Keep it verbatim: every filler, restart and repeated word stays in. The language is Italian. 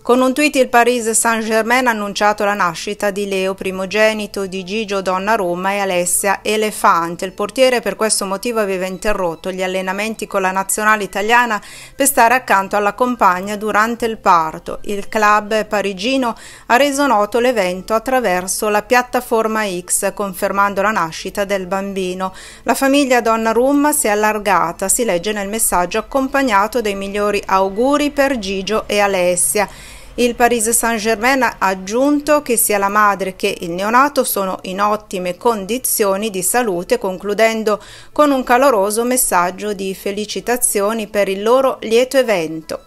Con un tweet il Paris Saint-Germain ha annunciato la nascita di Leo, primogenito di Gigio Donnarumma e Alessia Elefante. Il portiere per questo motivo aveva interrotto gli allenamenti con la nazionale italiana per stare accanto alla compagna durante il parto. Il club parigino ha reso noto l'evento attraverso la piattaforma X, confermando la nascita del bambino. La famiglia Donnarumma si è allargata, si legge nel messaggio accompagnato dei migliori auguri per Gigio e Alessia. Il Paris Saint-Germain ha aggiunto che sia la madre che il neonato sono in ottime condizioni di salute, concludendo con un caloroso messaggio di felicitazioni per il loro lieto evento.